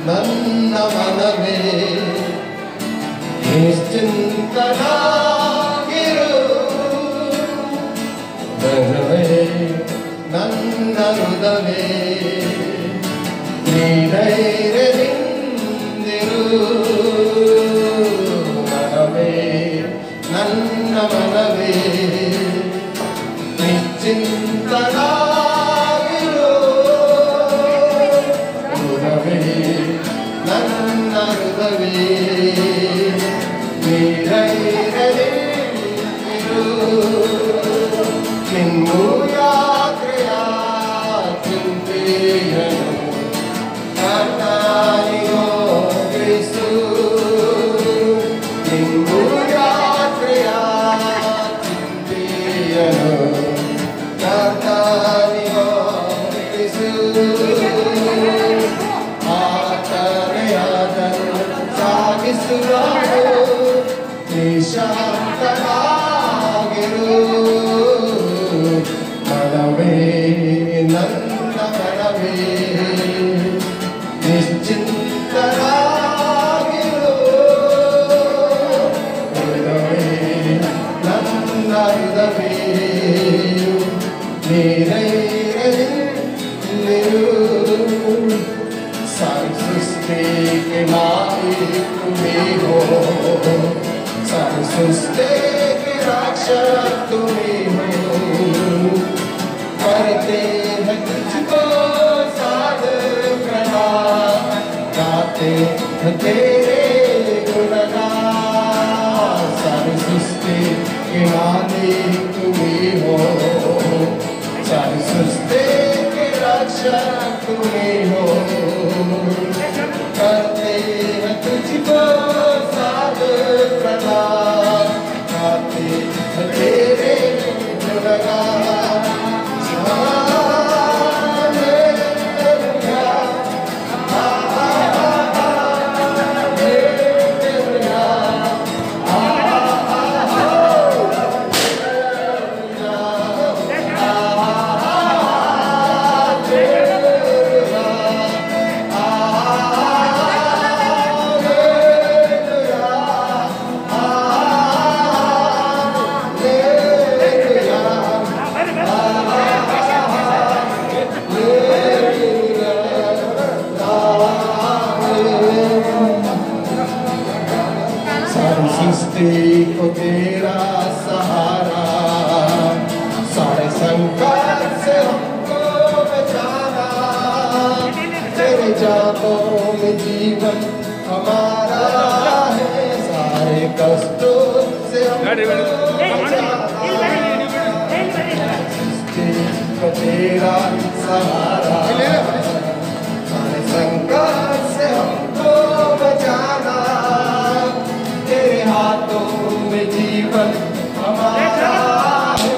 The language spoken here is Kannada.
ನನ್ನ ಮನವೇ ನಿಶ್ಚಿಂತನಾಗಿರು ಧನವೇ ನನ್ನ ಹೃದಯವೇ ನೀಡೈರೆದಿಂದಿರು ಮನವೇ ನನ್ನ ಮನವೇ ನಿಶ್ಚಿಂತನಾಗಿರು ಹೃದಯವೇ ನನ್ನ ಹೃದಯವೇ ನೀಡೈರೆದಿಂದಿರು ನಿನ್ನೂ ಯಾತ್ರೆಯ ಚಿಂತೆಯನು ಕರ್ನಾನಿಗೋಗಿಸು ನಿನ್ನೂ ಯಾತ್ರೆಯ ಚಿಂತೆಯನು ಕರ್ನಾನಿಗೋಗಿಸು ಆತನೆಯಾದನು ಸಾಗಿಸುವನು ನಿಶಾಂತನಾಗಿರು ಮನವೇ ನನ್ನ ಮನವೇ ನಿಶ್ಚಿಂತನಾಗಿರು ಹೃದಯವೇ ನನ್ನ ಹೃದಯವೇ ನೀರೈರಲಿರು सारी सृष्टि के मालिक तुम्हीं हो सारी सृष्टि के रक्षक तुम्हीं हो करते हैं तुझको साध प्रणाम गाते हैं तेरे गुणगान सारी सृष्टि के मालिक तुम्हीं हो सारी सृष्टि के रक्षक तुम्हीं हो करते हैं तुझको साध प्रणाम गाते हैं तेरे गुणगान को तेरा सहारा सारे संकट से हमको बचाना तेरे जातों में जीवन हमारा है सारे कष्टों से हमको को तेरा सहारा सारे संकट से हमको बचाना तेरे हाथों में जीवन हमारा है